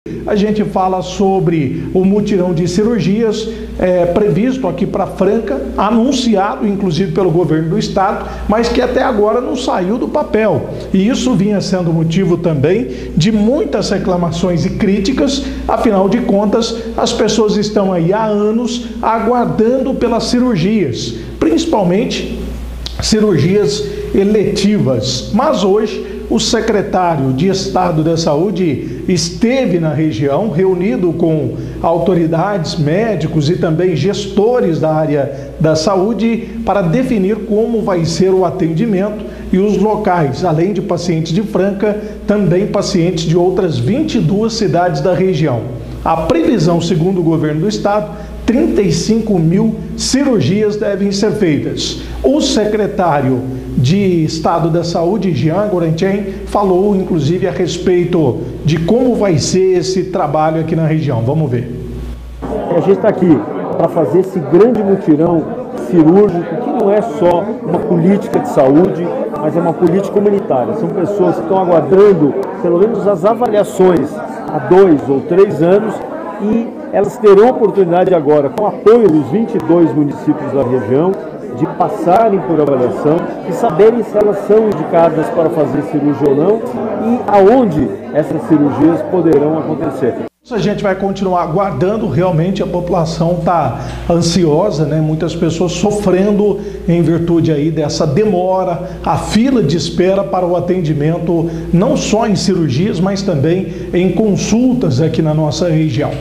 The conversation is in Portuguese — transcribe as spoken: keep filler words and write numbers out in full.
A gente fala sobre o mutirão de cirurgias é, previsto aqui para Franca, anunciado inclusive pelo governo do estado, mas que até agora não saiu do papel. E isso vinha sendo motivo também de muitas reclamações e críticas, afinal de contas, as pessoas estão aí há anos aguardando pelas cirurgias, principalmente cirurgias eletivas. Mas hoje o secretário de Estado da Saúde esteve na região, reunido com autoridades, médicos e também gestores da área da saúde para definir como vai ser o atendimento e os locais, além de pacientes de Franca, também pacientes de outras vinte e duas cidades da região. A previsão, segundo o governo do estado, trinta e cinco mil cirurgias devem ser feitas. O secretário de Estado da Saúde, Jean Gorenchen, falou inclusive a respeito de como vai ser esse trabalho aqui na região. Vamos ver. A gente está aqui para fazer esse grande mutirão cirúrgico, que não é só uma política de saúde, mas é uma política comunitária. São pessoas que estão aguardando pelo menos as avaliações há dois ou três anos e elas terão a oportunidade agora, com o apoio dos vinte e dois municípios da região, de passarem por avaliação e saberem se elas são indicadas para fazer cirurgia ou não e aonde essas cirurgias poderão acontecer. A gente vai continuar aguardando, realmente a população está ansiosa, né? Muitas pessoas sofrendo em virtude aí dessa demora, a fila de espera para o atendimento, não só em cirurgias, mas também em consultas aqui na nossa região.